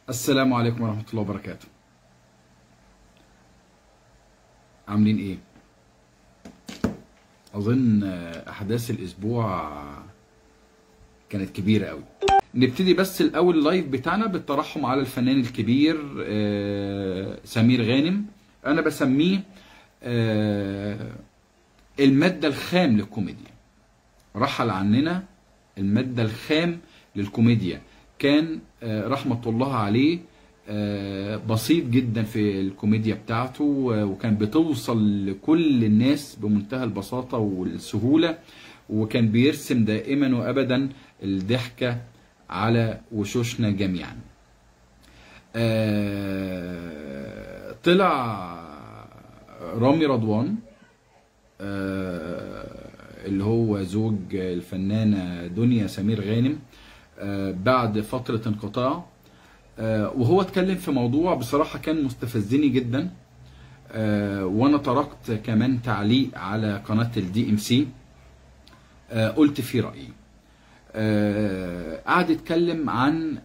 السلام عليكم ورحمة الله وبركاته. عاملين ايه؟ اظن احداث الاسبوع كانت كبيرة قوي. نبتدي بس الاول اللايف بتاعنا بالترحم على الفنان الكبير سمير غانم. انا بسميه المادة الخام للكوميديا. رحل عننا المادة الخام للكوميديا. كان رحمة الله عليه بسيط جدا في الكوميديا بتاعته، وكان بتوصل لكل الناس بمنتهى البساطة والسهولة، وكان بيرسم دائما وأبدا الضحكة على وشوشنا جميعا. طلع رامي رضوان اللي هو زوج الفنانة دنيا سمير غانم بعد فترة انقطاع، وهو اتكلم في موضوع بصراحة كان مستفزني جدا، وانا تركت كمان تعليق على قناة الDMC قلت فيه رأيي. قعد يتكلم عن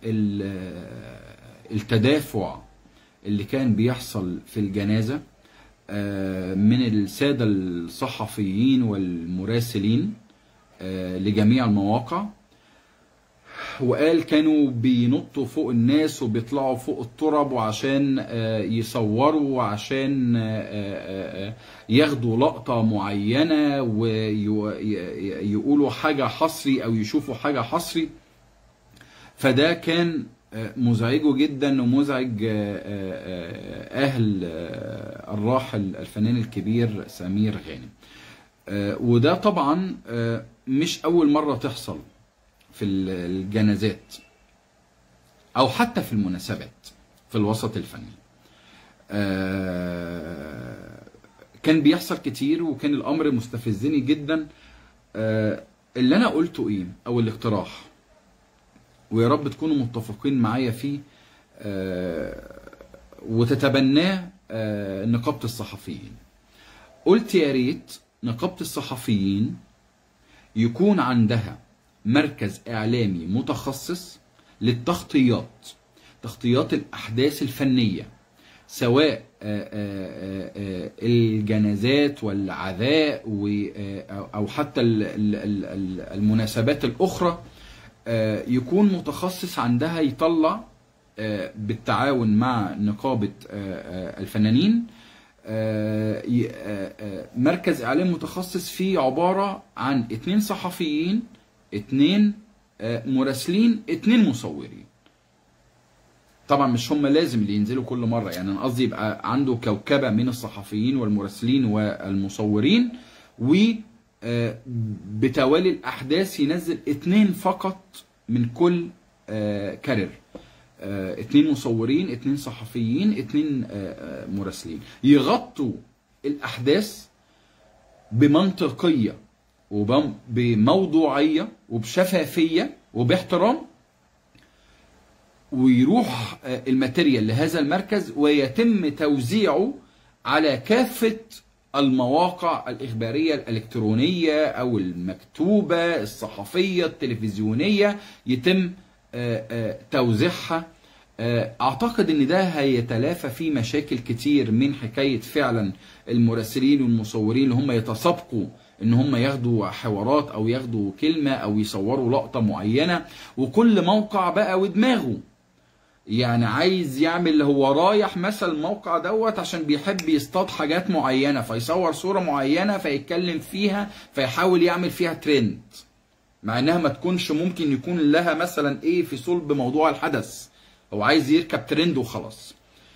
التدافع اللي كان بيحصل في الجنازة من السادة الصحفيين والمراسلين لجميع المواقع، وقال كانوا بينطوا فوق الناس وبيطلعوا فوق التراب وعشان يصوروا وعشان ياخدوا لقطة معينة ويقولوا حاجة حصري أو يشوفوا حاجة حصري. فده كان مزعجه جدا ومزعج أهل الراحل الفنان الكبير سمير غانم. وده طبعا مش أول مرة تحصل في الجنازات او حتى في المناسبات في الوسط الفني. كان بيحصل كتير وكان الامر مستفزني جدا. اللي انا قلته ايه او الاقتراح، ويا رب تكونوا متفقين معايا فيه وتتبناه نقابة الصحفيين. قلت يا ريت نقابة الصحفيين يكون عندها مركز إعلامي متخصص للتغطيات، تغطيات الأحداث الفنية، سواء الجنازات والعزاء أو حتى المناسبات الأخرى. يكون متخصص عندها يطلع بالتعاون مع نقابة الفنانين مركز إعلام متخصص فيه عبارة عن 2 صحفيين، 2 مراسلين، 2 مصورين. طبعا مش هم لازم اللي ينزلوا كل مرة، يعني انا قصدي يبقى عنده كوكبة من الصحفيين والمراسلين والمصورين، وبتوالي الأحداث ينزل 2 فقط من كل كارير. 2 مصورين، 2 صحفيين، 2 مراسلين، يغطوا الأحداث بمنطقية وبموضوعية وبشفافية وباحترام، ويروح الماتيريال لهذا المركز ويتم توزيعه على كافة المواقع الإخبارية الإلكترونية أو المكتوبة الصحفية التلفزيونية، يتم توزيعها. أعتقد أن ده هيتلافى فيه مشاكل كتير من حكاية فعلا المراسلين والمصورين اللي هم يتسابقوا ان هم ياخدوا حوارات او ياخدوا كلمة او يصوروا لقطة معينة، وكل موقع بقى ودماغه، يعني عايز يعمل هو رايح مثلا الموقع دوت عشان بيحب يصطاد حاجات معينة فيصور صورة معينة فيتكلم فيها فيحاول يعمل فيها ترند، مع انها ما تكونش ممكن يكون لها مثلا ايه في صلب موضوع الحدث، هو عايز يركب ترند وخلاص.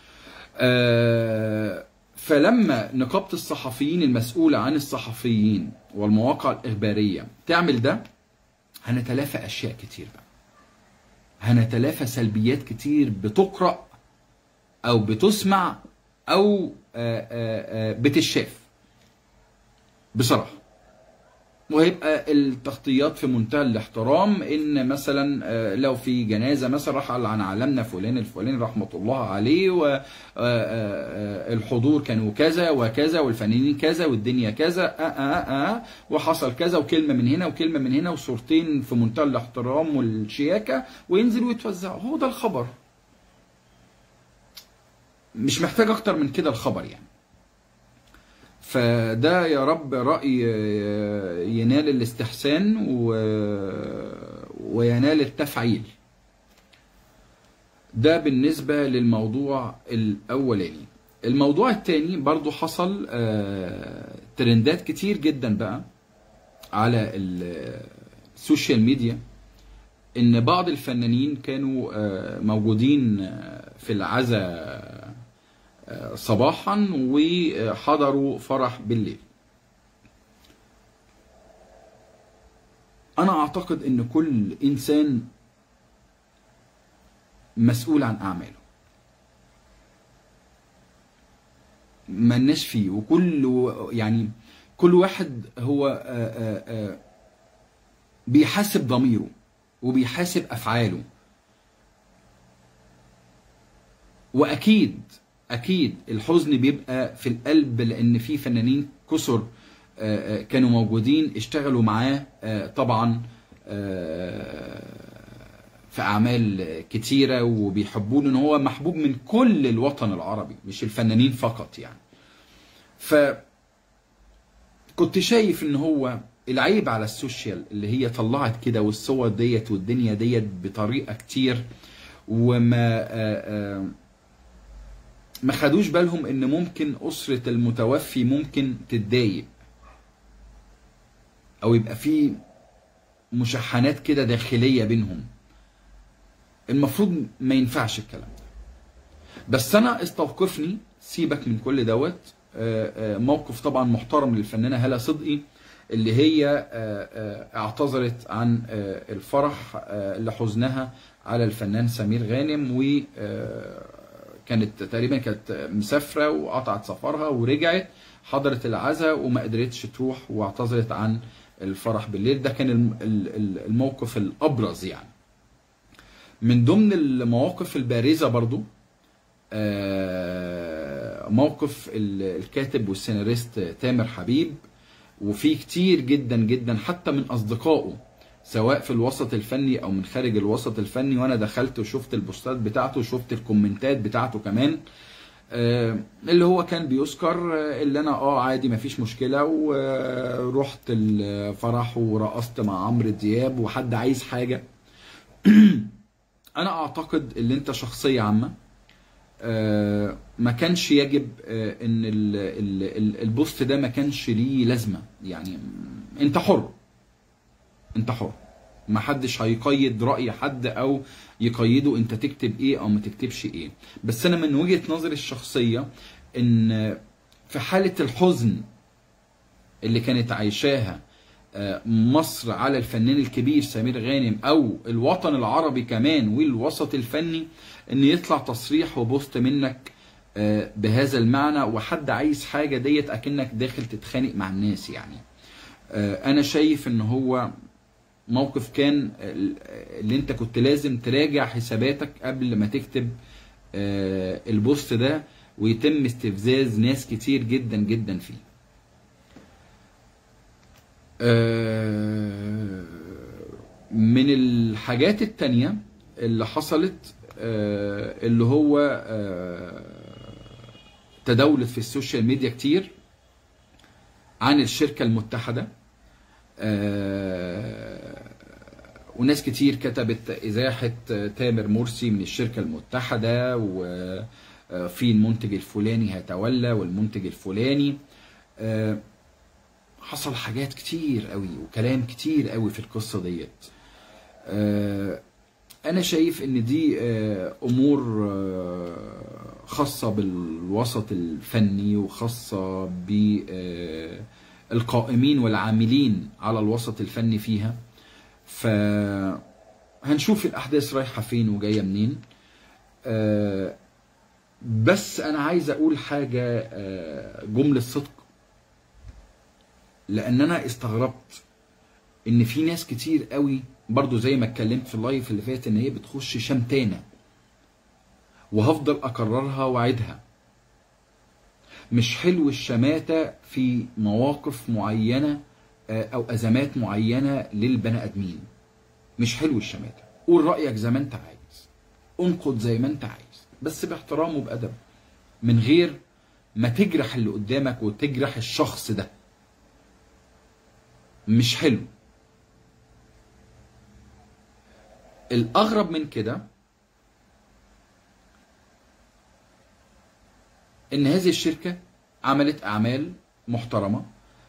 فلما نقابة الصحفيين المسؤولة عن الصحفيين والمواقع الإخبارية تعمل ده، هنتلافى أشياء كتير بقى، هنتلافى سلبيات كتير بتقرأ أو بتسمع أو بتشاف بصراحة. وهيبقى التغطيات في منتهى الاحترام، ان مثلا لو في جنازه مثلا رحل عن عالمنا فلان الفلاني رحمه الله عليه، والحضور كانوا كذا وكذا والفنانين كذا والدنيا كذا وحصل كذا وكلمه من هنا وكلمه من هنا وصورتين في منتهى الاحترام والشياكه، وينزلوا يتوزعوا. هو ده الخبر، مش محتاج اكتر من كده الخبر يعني. فده يا رب رأي ينال الاستحسان وينال التفعيل. ده بالنسبة للموضوع الأولاني. الموضوع الثاني برضو حصل ترندات كتير جدا بقى على السوشيال ميديا، ان بعض الفنانين كانوا موجودين في العزاء صباحا وحضروا فرح بالليل. انا اعتقد ان كل انسان مسؤول عن اعماله، ملناش فيه، وكل يعني كل واحد هو بيحاسب ضميره وبيحاسب افعاله. واكيد الحزن بيبقى في القلب، لان في فنانين كسر كانوا موجودين اشتغلوا معاه طبعا في اعمال كتيره، وبيحبوه لان هو محبوب من كل الوطن العربي مش الفنانين فقط يعني. فكنت شايف ان هو العيب على السوشيال اللي هي طلعت كده والصور ديت والدنيا ديت بطريقه كتير، وما ما خدوش بالهم ان ممكن اسره المتوفي ممكن تتضايق او يبقى في مشاحنات كده داخليه بينهم. المفروض ما ينفعش الكلام ده. بس انا استوقفني، سيبك من كل دوت، موقف طبعا محترم للفنانه هالة صدقي اللي هي اعتذرت عن الفرح لحزنها على الفنان سمير غانم، وكانت تقريبا كانت مسافره وقطعت سفرها ورجعت حضرت العزاء وما قدرتش تروح واعتذرت عن الفرح بالليل. ده كان الموقف الابرز يعني. من ضمن المواقف البارزه برضو موقف الكاتب والسيناريست تامر حبيب، وفي كتير جدا جدا حتى من اصدقائه سواء في الوسط الفني او من خارج الوسط الفني، وانا دخلت وشفت البوستات بتاعته وشفت الكومنتات بتاعته كمان، اللي هو كان بيذكر اللي انا عادي مفيش مشكله ورحت الفرح ورقصت مع عمرو دياب وحد عايز حاجه. انا اعتقد ان انت شخصيه عامه، ما كانش يجب ان البوست ده ما كانش ليه لازمه يعني. انت حر، ما حدش هيقيد رأي حد او يقيده انت تكتب ايه او ما تكتبش ايه. بس انا من وجهة نظري الشخصية ان في حالة الحزن اللي كانت عايشاها مصر على الفنان الكبير سمير غانم او الوطن العربي كمان والوسط الفني، ان يطلع تصريح وبوست منك بهذا المعنى وحد عايز حاجة ديت اكنك داخل تتخانق مع الناس يعني. انا شايف ان هو موقف كان اللي انت كنت لازم تراجع حساباتك قبل ما تكتب البوست ده ويتم استفزاز ناس كتير جدا جدا فيه. من الحاجات التانية اللي حصلت اللي هو تداولت في السوشيال ميديا كتير عن الشركة المتحدة، وناس كتير كتبت إزاحة تامر مرسي من الشركة المتحدة، وفي المنتج الفلاني هيتولى والمنتج الفلاني. حصل حاجات كتير قوي وكلام كتير قوي في القصة ديت. أنا شايف إن دي أمور خاصة بالوسط الفني وخاصة بالقائمين والعاملين على الوسط الفني فيها. فهنشوف الأحداث رايحة فين وجاية منين. بس أنا عايز أقول حاجة جملة صدق، لأن أنا استغربت إن في ناس كتير قوي برضو زي ما اتكلمت في اللايف اللي فات إن هي بتخش شمتانة، وهفضل أكررها وأعيدها. مش حلو الشماتة في مواقف معينة أو أزمات معينة للبني آدمين. مش حلو الشماتة. قول رأيك زي ما أنت عايز، انقد زي ما أنت عايز، بس باحترام وبأدب. من غير ما تجرح اللي قدامك وتجرح الشخص ده. مش حلو. الأغرب من كده إن هذه الشركة عملت أعمال محترمة،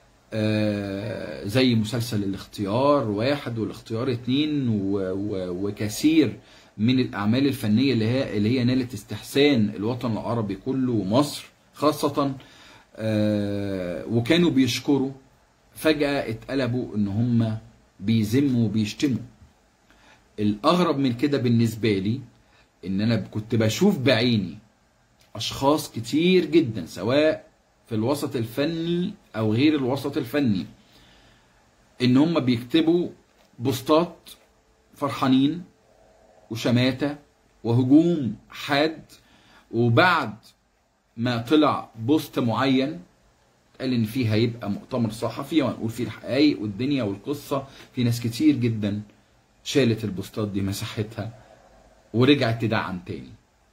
زي مسلسل الاختيار 1 والاختيار 2 وكثير من الأعمال الفنية اللي هي نالت استحسان الوطن العربي كله ومصر خاصة. وكانوا بيشكروا، فجأة اتقلبوا إن هم بيذموا وبيشتموا. الأغرب من كده بالنسبة لي إن أنا كنت بشوف بعيني أشخاص كتير جدا سواء في الوسط الفني أو غير الوسط الفني إن هم بيكتبوا بوستات فرحانين وشماتة وهجوم حاد، وبعد ما طلع بوست معين قال إن فيه هيبقى مؤتمر صحفي وهنقول فيه الحقائق والدنيا والقصة، في ناس كتير جدا شالت البوستات دي مسحتها ورجعت تدعم تاني.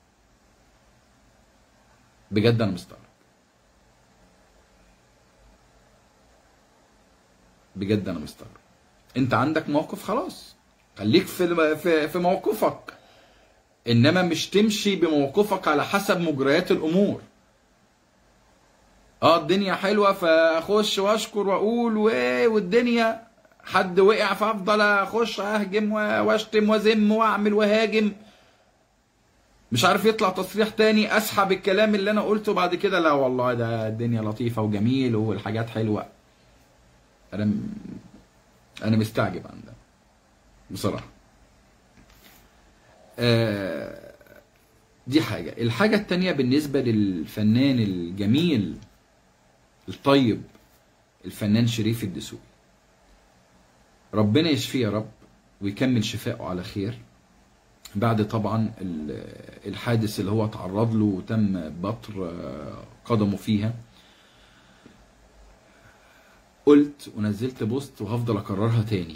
بجد أنا مستغرب، بجد أنا مستغرب. أنت عندك موقف خلاص خليك في موقفك، إنما مش تمشي بموقفك على حسب مجريات الأمور. الدنيا حلوة فأخش وأشكر وأقول والدنيا حد وقع فأفضل أخش أهجم وأشتم وأذم وأعمل وهاجم. مش عارف يطلع تصريح تاني أسحب الكلام اللي أنا قلته بعد كده، لا والله ده الدنيا لطيفة وجميل والحاجات حلوة. أنا مستعجب عن ده بصراحة. دي حاجة. الحاجة التانية بالنسبة للفنان الجميل الطيب الفنان شريف الدسوقي، ربنا يشفيه يا رب ويكمل شفائه على خير بعد طبعا الحادث اللي هو تعرض له وتم بتر قدمه فيها. قلت ونزلت بوست وهفضل اكررها تاني،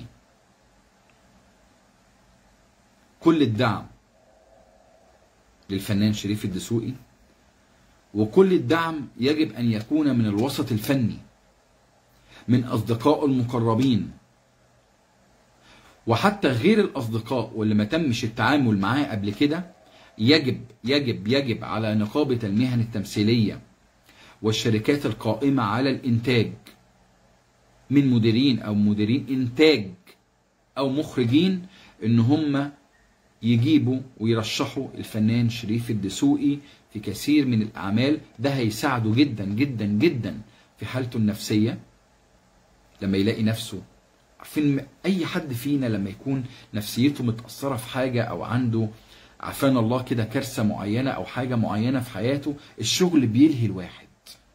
كل الدعم للفنان شريف الدسوقي، وكل الدعم يجب ان يكون من الوسط الفني، من اصدقائه المقربين، وحتى غير الاصدقاء واللي ما تمش التعامل معاه قبل كده. يجب على نقابة المهن التمثيلية والشركات القائمة على الانتاج من مديرين او مديرين انتاج او مخرجين ان هم يجيبوا ويرشحوا الفنان شريف الدسوقي في كثير من الاعمال. ده هيساعده جدا جدا جدا في حالته النفسية لما يلاقي نفسه. عارفين اي حد فينا لما يكون نفسيته متأثرة في حاجة او عنده عافانا الله كده كارثة معينة او حاجة معينة في حياته، الشغل بيلهي الواحد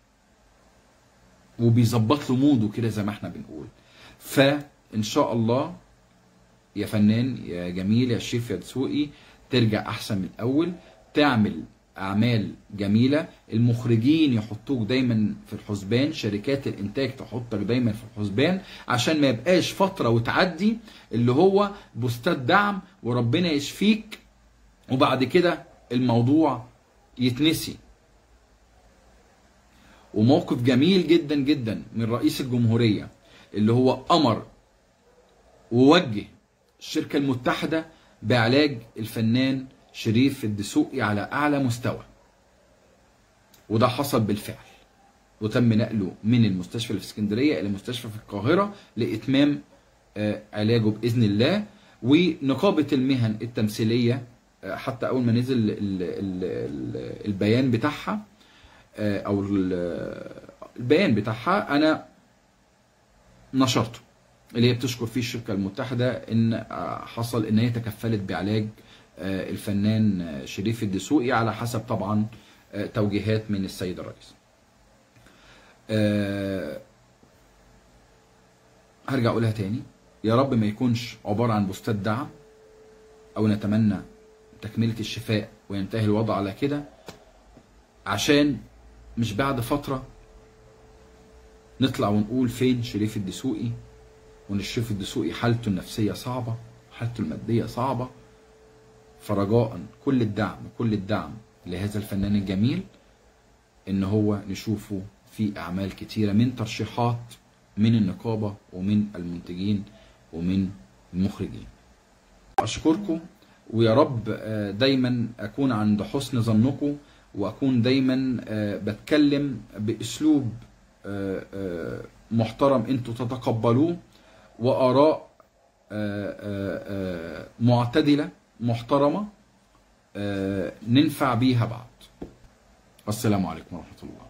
وبيظبط له موده كده زي ما احنا بنقول. فان شاء الله يا فنان يا جميل يا شريف يا دسوقي ترجع احسن من الاول، تعمل اعمال جميله، المخرجين يحطوك دايما في الحسبان، شركات الانتاج تحطك دايما في الحسبان، عشان ما يبقاش فتره وتعدي اللي هو بوستات دعم وربنا يشفيك وبعد كده الموضوع يتنسي. وموقف جميل جدا جدا من رئيس الجمهوريه اللي هو امر ووجه الشركه المتحده بعلاج الفنان شريف الدسوقي على اعلى مستوى، وده حصل بالفعل وتم نقله من المستشفى اللي في اسكندريه الى المستشفى في القاهره لاتمام علاجه باذن الله. ونقابه المهن التمثيليه حتى اول ما نزل البيان بتاعها او البيان بتاعها انا نشرته، اللي هي بتشكر فيه الشركه المتحده ان حصل ان هي تكفلت بعلاج الفنان شريف الدسوقي على حسب طبعا توجيهات من السيد الرئيس. هرجع اقولها تاني، يا رب ما يكونش عباره عن بوستات دعم، او نتمنى تكمله الشفاء وينتهي الوضع على كده، عشان مش بعد فتره نطلع ونقول فين شريف الدسوقي، وان شريف الدسوقي حالته النفسيه صعبه، حالته الماديه صعبه. فرجاء كل الدعم لهذا الفنان الجميل، ان هو نشوفه في اعمال كتيرة من ترشيحات من النقابة ومن المنتجين ومن المخرجين. اشكركم، ويا رب دايما اكون عند حسن ظنكم، واكون دايما بتكلم باسلوب محترم انتوا تتقبلوه، واراء معتدلة محترمة ننفع بيها بعض. السلام عليكم ورحمة الله.